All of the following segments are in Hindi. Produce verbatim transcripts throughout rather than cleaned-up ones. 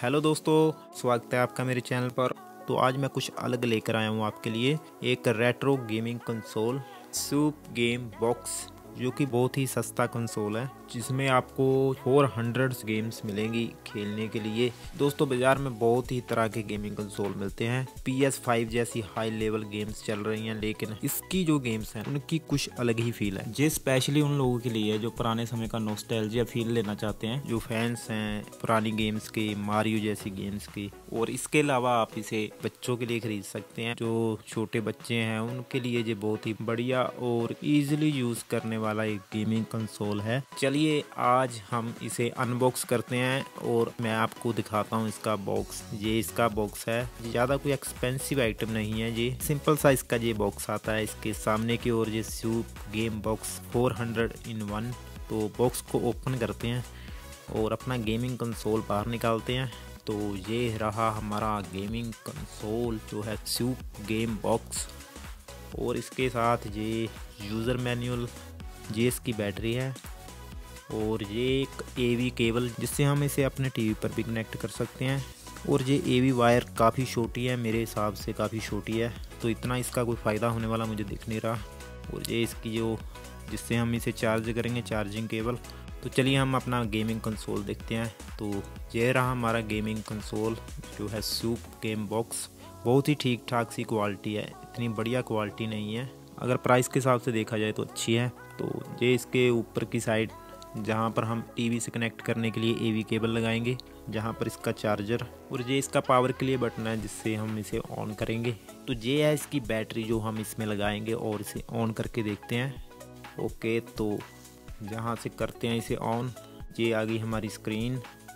हेलो दोस्तों, स्वागत है आपका मेरे चैनल पर। तो आज मैं कुछ अलग लेकर आया हूँ आपके लिए, एक retro gaming console sup game box, जो कि बहुत ही सस्ता कंसोल है, जिसमें आपको चार सौ गेम्स मिलेंगी खेलने के लिए। दोस्तों, बाजार में बहुत ही तरह के गेमिंग कंसोल मिलते हैं, पी एस फाइव जैसी हाई लेवल गेम्स चल रही हैं, लेकिन इसकी जो गेम्स हैं उनकी कुछ अलग ही फील है। ये स्पेशली उन लोगों के लिए है जो पुराने समय का नॉस्टैल्जिया फील लेना चाहते हैं, जो फैंस हैं पुरानी गेम्स के, मारियो जैसी गेम्स की। और इसके अलावा आप इसे बच्चों के लिए खरीद सकते हैं, जो छोटे बच्चे हैं उनके लिए ये बहुत ही बढ़िया और इजीली यूज करने वाला एक गेमिंग कंसोल है। चलिए आज हम इसे अनबॉक्स करते हैं और मैं आपको दिखाता हूँ इसका बॉक्स। ये इसका बॉक्स है, ज़्यादा कोई एक्सपेंसिव आइटम नहीं है, ये सिंपल सा इसका ये बॉक्स आता है। इसके सामने की ओर ये sup game box four hundred in one. तो बॉक्स को ओपन करते हैं और अपना गेमिंग कंसोल बाहर निकालते हैं। तो ये रहा हमारा गेमिंग कंसोल जो है सूप गेम बॉक्स, और इसके साथ ये यूज़र मैनुअल, ये इसकी बैटरी है, और ये एक एवी केबल जिससे हम इसे अपने टीवी पर भी कनेक्ट कर सकते हैं। और ये एवी वायर काफ़ी छोटी है, मेरे हिसाब से काफ़ी छोटी है, तो इतना इसका कोई फ़ायदा होने वाला मुझे दिख नहीं रहा। और ये इसकी जो जिससे हम इसे चार्ज करेंगे चार्जिंग केबल। तो चलिए हम अपना गेमिंग कंसोल देखते हैं। तो ये रहा हमारा गेमिंग कंसोल जो है सूप गेम बॉक्स। बहुत ही ठीक ठाक सी क्वालिटी है, इतनी बढ़िया क्वालिटी नहीं है, अगर प्राइस के हिसाब से देखा जाए तो अच्छी है। तो ये इसके ऊपर की साइड जहाँ पर हम टीवी से कनेक्ट करने के लिए एवी केबल लगाएंगे, जहाँ पर इसका चार्जर, और ये इसका पावर के लिए बटन है जिससे हम इसे ऑन करेंगे। तो ये है इसकी बैटरी जो हम इसमें लगाएंगे और इसे ऑन करके देखते हैं। ओके, तो जहाँ से करते हैं इसे ऑन, ये आ गई हमारी स्क्रीन,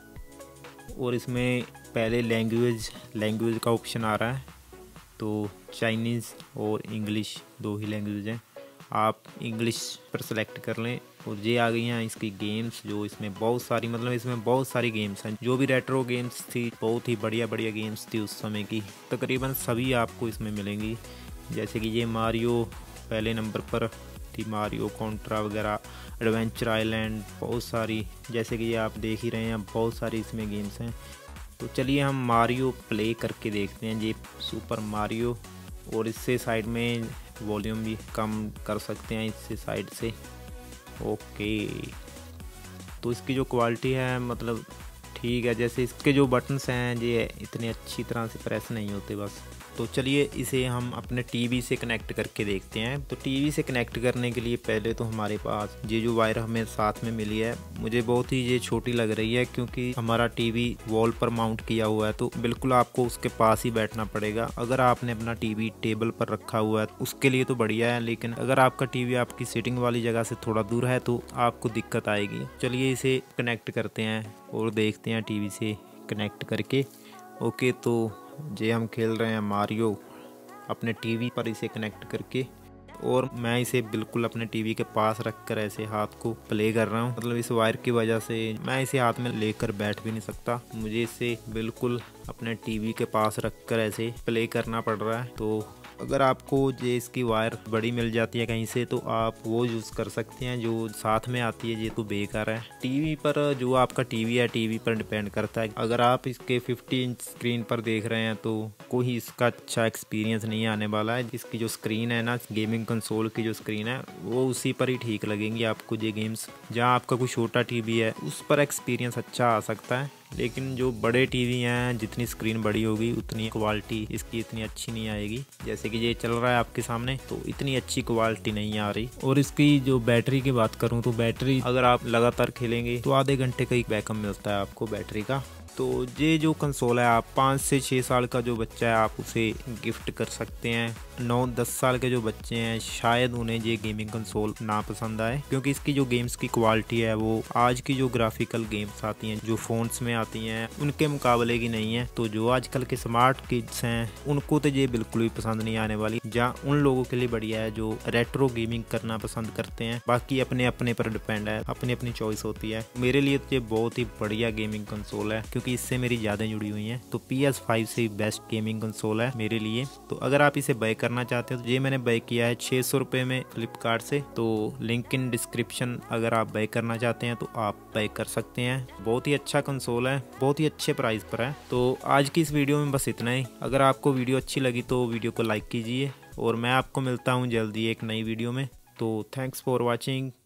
और इसमें पहले लैंग्वेज लैंग्वेज का ऑप्शन आ रहा है। तो चाइनीज़ और इंग्लिश दो ही लैंग्वेज हैं, आप इंग्लिश पर सेलेक्ट कर लें। और ये आ गई हैं इसकी गेम्स, जो इसमें बहुत सारी मतलब इसमें बहुत सारी गेम्स हैं, जो भी रेट्रो गेम्स थी, बहुत ही बढ़िया बढ़िया गेम्स थी उस समय की, तकरीबन सभी आपको इसमें मिलेंगी। जैसे कि ये मारियो पहले नंबर पर थी, मारियो कॉन्ट्रा वगैरह, एडवेंचर आइलैंड, बहुत सारी, जैसे कि ये आप देख ही रहे हैं, बहुत सारी इसमें गेम्स हैं। तो चलिए हम मारियो प्ले करके देखते हैं, ये सुपर मारियो। और इससे साइड में वॉल्यूम भी कम कर सकते हैं इससे साइड से। ओके, तो इसकी जो क्वालिटी है मतलब ठीक है, जैसे इसके जो बटन्स हैं ये इतने अच्छी तरह से प्रेस नहीं होते बस। तो चलिए इसे हम अपने टीवी से कनेक्ट करके देखते हैं। तो टीवी से कनेक्ट करने के लिए पहले तो हमारे पास ये जो वायर हमें साथ में मिली है, मुझे बहुत ही ये छोटी लग रही है, क्योंकि हमारा टीवी वॉल पर माउंट किया हुआ है, तो बिल्कुल आपको उसके पास ही बैठना पड़ेगा। अगर आपने अपना टीवी टेबल पर रखा हुआ है उसके लिए तो बढ़िया है, लेकिन अगर आपका टीवी आपकी सीटिंग वाली जगह से थोड़ा दूर है तो आपको दिक्कत आएगी। चलिए इसे कनेक्ट करते हैं और देखते हैं टीवी से कनेक्ट करके। ओके, तो जे हम खेल रहे हैं मारियो अपने टीवी पर इसे कनेक्ट करके, और मैं इसे बिल्कुल अपने टीवी के पास रखकर ऐसे हाथ को प्ले कर रहा हूँ। मतलब इस वायर की वजह से मैं इसे हाथ में लेकर बैठ भी नहीं सकता, मुझे इसे बिल्कुल अपने टीवी के पास रखकर ऐसे प्ले करना पड़ रहा है। तो अगर आपको ये इसकी वायर बड़ी मिल जाती है कहीं से तो आप वो यूज़ कर सकते हैं, जो साथ में आती है ये तो बेकार है। टीवी पर जो आपका टीवी है, टीवी पर डिपेंड करता है। अगर आप इसके फिफ्टी इंच स्क्रीन पर देख रहे हैं तो कोई इसका अच्छा एक्सपीरियंस नहीं आने वाला है। इसकी जो स्क्रीन है ना, गेमिंग कंसोल की जो स्क्रीन है, वो उसी पर ही ठीक लगेंगी आपको ये गेम्स। जहाँ आपका कोई छोटा टीवी है उस पर एक्सपीरियंस अच्छा आ सकता है, लेकिन जो बड़े टीवी हैं, जितनी स्क्रीन बड़ी होगी उतनी क्वालिटी इसकी इतनी अच्छी नहीं आएगी। जैसे कि ये चल रहा है आपके सामने, तो इतनी अच्छी क्वालिटी नहीं आ रही। और इसकी जो बैटरी की बात करूं तो बैटरी अगर आप लगातार खेलेंगे तो आधे घंटे का ही बैकअप मिलता है आपको बैटरी का। तो ये जो कंसोल है, आप पाँच से छः साल का जो बच्चा है आप उसे गिफ्ट कर सकते हैं। नौ दस साल के जो बच्चे हैं शायद उन्हें ये गेमिंग कंसोल ना पसंद आए, क्योंकि इसकी जो गेम्स की क्वालिटी है वो आज की जो ग्राफिकल गेम्स आती हैं जो फोन्स में आती हैं उनके मुकाबले की नहीं है। तो जो आजकल के स्मार्ट किड्स हैं उनको तो ये बिल्कुल भी पसंद नहीं आने वाली। जहाँ उन लोगों के लिए बढ़िया है जो रेट्रो गेमिंग करना पसंद करते हैं, बाकी अपने अपने पर डिपेंड है, अपनी अपनी चॉइस होती है। मेरे लिए तो ये बहुत ही बढ़िया गेमिंग कंसोल है, क्योंकि इससे मेरी यादें जुड़ी हुई हैं। तो पी एस फाइव से बेस्ट गेमिंग कंसोल है मेरे लिए। तो अगर आप इसे बाय करना चाहते हो तो ये मैंने बाय किया है छः सौ रुपये में फ्लिपकार्ट से। तो लिंक इन डिस्क्रिप्शन, अगर आप बाय करना चाहते हैं तो आप बाय कर सकते हैं। बहुत ही अच्छा कंसोल है, बहुत ही अच्छे प्राइस पर है। तो आज की इस वीडियो में बस इतना ही। अगर आपको वीडियो अच्छी लगी तो वीडियो को लाइक कीजिए और मैं आपको मिलता हूँ जल्दी एक नई वीडियो में। तो थैंक्स फॉर वॉचिंग।